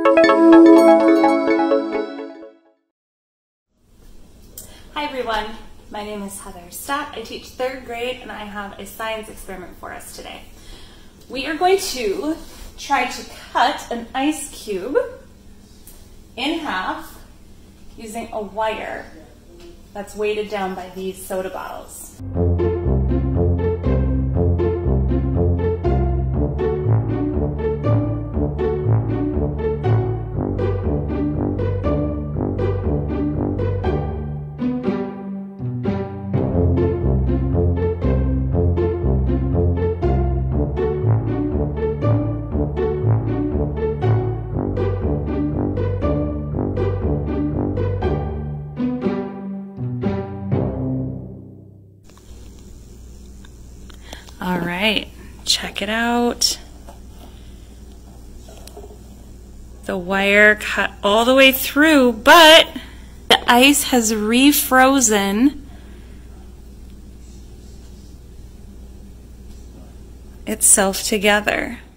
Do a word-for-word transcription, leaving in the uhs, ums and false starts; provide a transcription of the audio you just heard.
Hi everyone, my name is Heather Stott. I teach third grade and I have a science experiment for us today. We are going to try to cut an ice cube in half using a wire that's weighted down by these soda bottles. All right, check it out. The wire cut all the way through, but the ice has refrozen itself together.